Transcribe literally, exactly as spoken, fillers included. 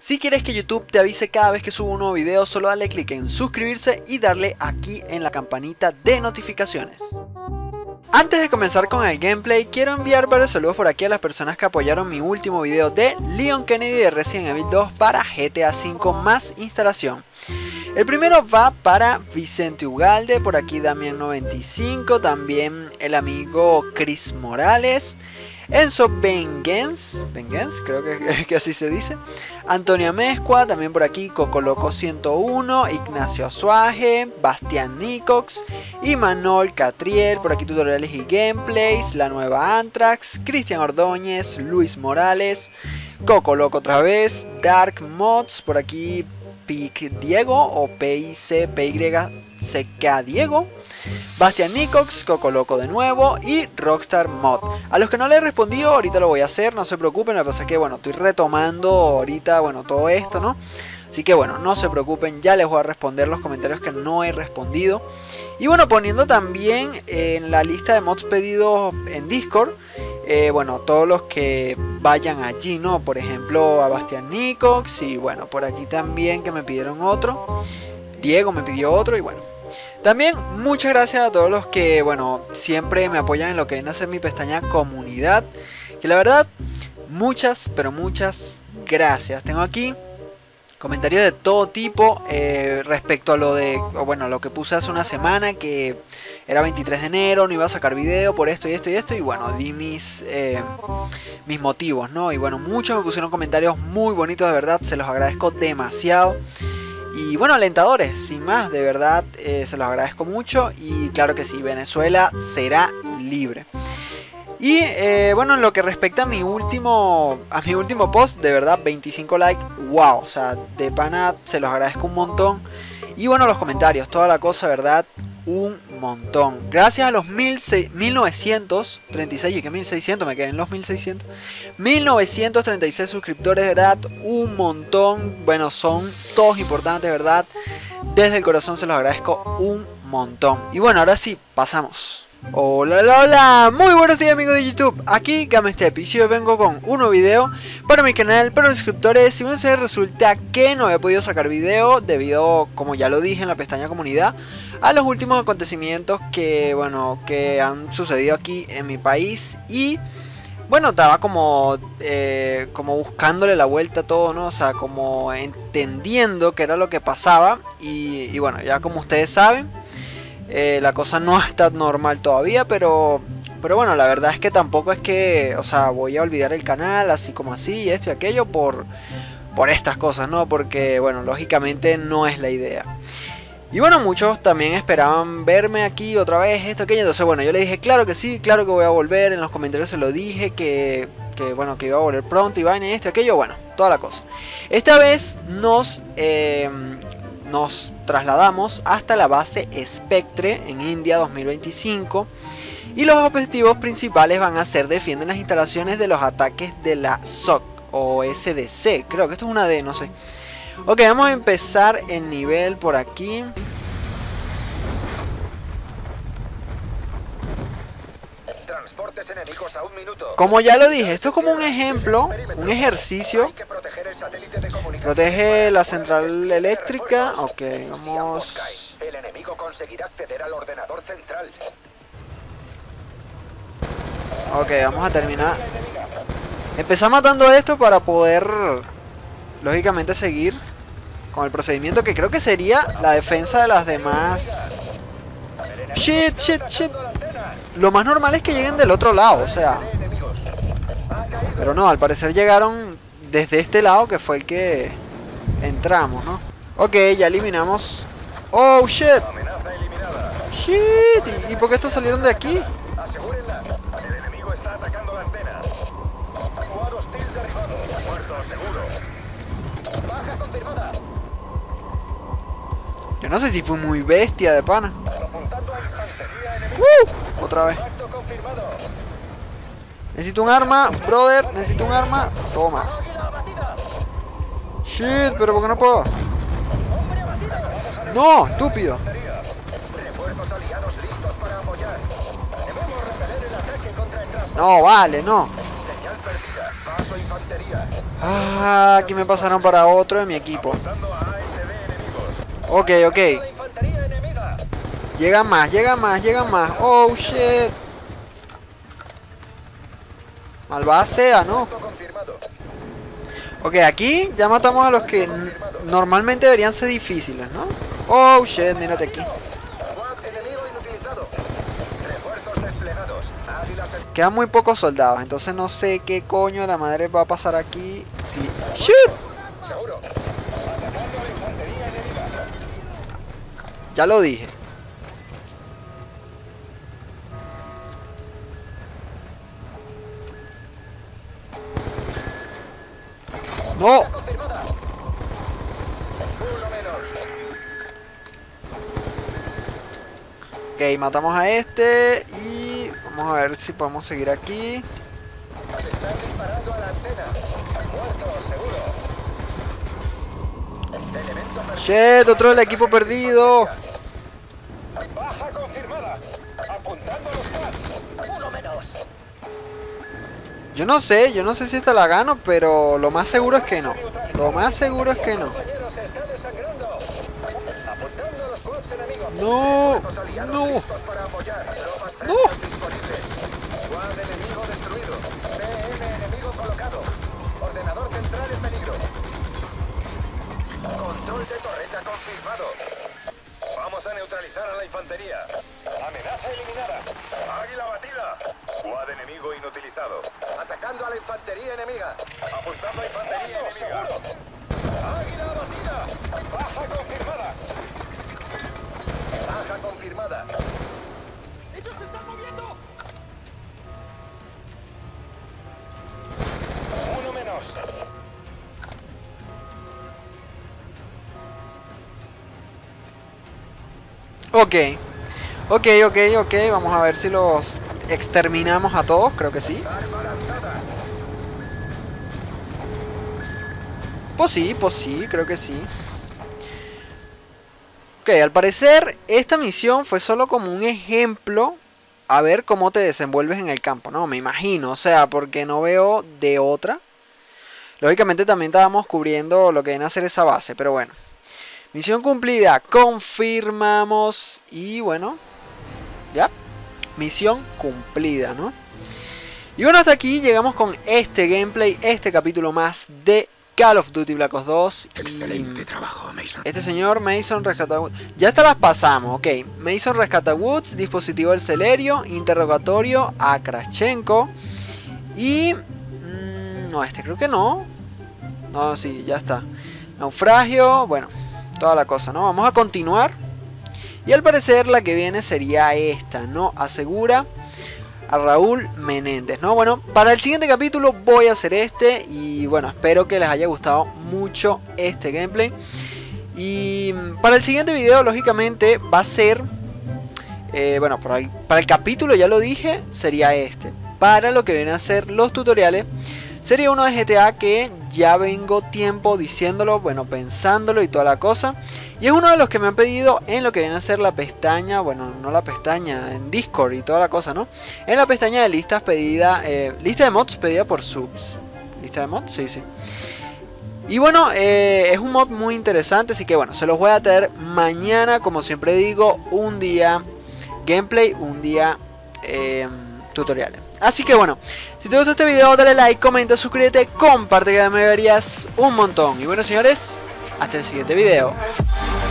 Si quieres que YouTube te avise cada vez que subo un nuevo video, solo dale clic en suscribirse y darle aquí en la campanita de notificaciones. Antes de comenzar con el gameplay, quiero enviar varios saludos por aquí a las personas que apoyaron mi último video de Leon Kennedy de Resident Evil dos para G T A cinco más instalación. El primero va para Vicente Ugalde, por aquí Damián noventa y cinco, también el amigo Chris Morales, Enzo Vengens, Vengens creo que, que así se dice, Antonia Mezcua, también por aquí Coco Loco ciento uno, Ignacio Azuaje, Bastián Nicox, Imanol Catriel, por aquí tutoriales y gameplays, La Nueva Antrax, Cristian Ordóñez, Luis Morales, Coco Loco otra vez, Dark Mods, por aquí Pic Diego o P I C P Y C K Diego, Bastian Nicox, Coco Loco de nuevo y Rockstar Mod. A los que no le he respondido, ahorita lo voy a hacer, no se preocupen, lo que pasa es que bueno, estoy retomando ahorita, bueno, todo esto, ¿no? Así que bueno, no se preocupen, ya les voy a responder los comentarios que no he respondido. Y bueno, poniendo también en la lista de mods pedidos en Discord, eh, bueno, todos los que vayan allí, ¿no? Por ejemplo, a Bastian Nicox y bueno, por aquí también que me pidieron otro. Diego me pidió otro y bueno. También muchas gracias a todos los que, bueno, siempre me apoyan en lo que viene a ser mi pestaña comunidad. Que la verdad, muchas, pero muchas gracias. Tengo aquí comentarios de todo tipo eh, respecto a lo de, o bueno, a lo que puse hace una semana, que era veintitrés de enero, no iba a sacar video por esto y esto y esto, y bueno, di mis, eh, mis motivos, ¿no? Y bueno, muchos me pusieron comentarios muy bonitos, de verdad, se los agradezco demasiado. Y bueno, alentadores, sin más, de verdad, eh, se los agradezco mucho, y claro que sí, Venezuela será libre. Y eh, bueno, en lo que respecta a mi último a mi último post, de verdad, veinticinco likes, wow, o sea, de pana se los agradezco un montón. Y bueno, los comentarios, toda la cosa, verdad, un montón. Gracias a los mil novecientos treinta y seis, y que mil seiscientos, me quedé en los mil seiscientos, mil novecientos treinta y seis suscriptores, verdad, un montón. Bueno, son todos importantes, verdad, desde el corazón se los agradezco un montón. Y bueno, ahora sí, pasamos. Hola, hola, hola, muy buenos días amigos de YouTube, aquí GameStep, y si hoy vengo con un nuevo video para mi canal, para los suscriptores. Y bueno, se resulta que no había podido sacar video debido, como ya lo dije en la pestaña comunidad, a los últimos acontecimientos que, bueno, que han sucedido aquí en mi país. Y bueno, estaba como, eh, como buscándole la vuelta a todo, ¿no? O sea, como entendiendo qué era lo que pasaba. Y, y bueno, ya como ustedes saben, Eh, la cosa no está normal todavía, pero pero bueno, la verdad es que tampoco es que, o sea, voy a olvidar el canal así como así, esto y aquello por, por estas cosas, ¿no? Porque, bueno, lógicamente no es la idea. Y bueno, muchos también esperaban verme aquí otra vez, esto, aquello. Entonces, bueno, yo le dije, claro que sí, claro que voy a volver. En los comentarios se lo dije, que, que bueno, que iba a volver pronto y vaina, esto y aquello, bueno, toda la cosa. Esta vez nos... Eh, Nos trasladamos hasta la base Spectre en India dos mil veinticinco. Y los objetivos principales van a ser defienden las instalaciones de los ataques de la S O C o S D C. Creo que esto es una D, no sé. Ok, vamos a empezar el nivel por aquí. Transportes enemigos a un minuto. Como ya lo dije, esto es como un ejemplo, un ejercicio. Protege la central eléctrica. Ok, vamos. El enemigo conseguirá acceder al ordenador central. Ok, vamos a terminar. Empezar matando esto para poder, lógicamente, seguir con el procedimiento que creo que sería la defensa de las demás. Shit, shit, shit. Lo más normal es que lleguen del otro lado, o sea. Pero no, al parecer llegaron desde este lado, que fue el que entramos, ¿no? Ok, ya eliminamos. Oh, shit. Shit. ¿Y, y por qué estos salieron de aquí? Asegúrenla. El enemigo está atacando la antena. Quad hostil derribado. Muerto seguro. Baja confirmada. Yo no sé si fui muy bestia de pana. Apuntando a infantería enemiga. ¡Uh! Otra vez. Impacto confirmado. Necesito un arma, brother. Necesito un arma. Toma. Shit, pero ¿por qué no puedo? No, estúpido. Refuerzos aliados listos para apoyar. Debemos repeler el ataque contra el transporte. No, vale, no. Señal perdida. Paso infantería. Ah, aquí me pasaron para otro de mi equipo. Ok, ok. Llegan más, llegan más, llegan más. Oh, shit. Malvada sea, ¿no? Ok, aquí ya matamos a los que normalmente deberían ser difíciles, ¿no? Oh, shit, mírate aquí. Quedan muy pocos soldados, entonces no sé qué coño de la madre va a pasar aquí. Sí. ¡Shit! Ya lo dije. ¡No! Ok, matamos a este y vamos a ver si podemos seguir aquí. Shit, otro del equipo perdido. Baja confirmada. Apuntando los pads. Uno menos. Yo no sé, yo no sé si esta la gano, pero lo más seguro es que no. Lo más seguro es que no. No, no, no. Control de torreta confirmado. Vamos a neutralizar a la infantería. Amenaza eliminada. Águila batida. Squad enemigo inutilizado. Atacando a la infantería enemiga. Apuntando a infantería enemiga. Águila batida. Baja confirmada. Baja confirmada. ¡Ellos se están moviendo! Uno menos. Ok, ok, ok, ok. Vamos a ver si los exterminamos a todos. Creo que sí. Pues sí, pues sí, creo que sí. Ok, al parecer esta misión fue solo como un ejemplo. A ver cómo te desenvuelves en el campo, ¿no? Me imagino, o sea, porque no veo de otra. Lógicamente también estábamos cubriendo lo que viene a ser esa base, pero bueno. Misión cumplida, confirmamos y bueno, ya, misión cumplida, ¿no? Y bueno, hasta aquí llegamos con este gameplay, este capítulo más de Call of Duty Black Ops dos. Excelente trabajo, Mason. Este señor Mason Rescata Woods. Ya estas las pasamos, ok. Mason Rescata Woods, dispositivo del Celerio, interrogatorio a Krashenko. Y... Mmm, no, este creo que no. No, sí, ya está. Naufragio, bueno, toda la cosa, ¿no? Vamos a continuar. Y al parecer la que viene sería esta, ¿no? Asegura a Raúl Menéndez, ¿no? Bueno, para el siguiente capítulo voy a hacer este. Y bueno, espero que les haya gustado mucho este gameplay. Y para el siguiente video, lógicamente, va a ser... Eh, bueno, para el, para el capítulo ya lo dije, sería este. Para lo que vienen a ser los tutoriales, sería uno de G T A que ya vengo tiempo diciéndolo, bueno, pensándolo y toda la cosa. Y es uno de los que me han pedido en lo que viene a ser la pestaña, bueno, no la pestaña, en Discord y toda la cosa, ¿no? En la pestaña de listas pedida, eh, lista de mods pedida por subs. ¿Lista de mods? Sí, sí. Y bueno, eh, es un mod muy interesante, así que bueno, se los voy a traer mañana, como siempre digo, un día gameplay, un día eh, tutoriales. Así que bueno, si te gustó este video, dale like, comenta, suscríbete, comparte, que me verías un montón. Y bueno, señores, hasta el siguiente video.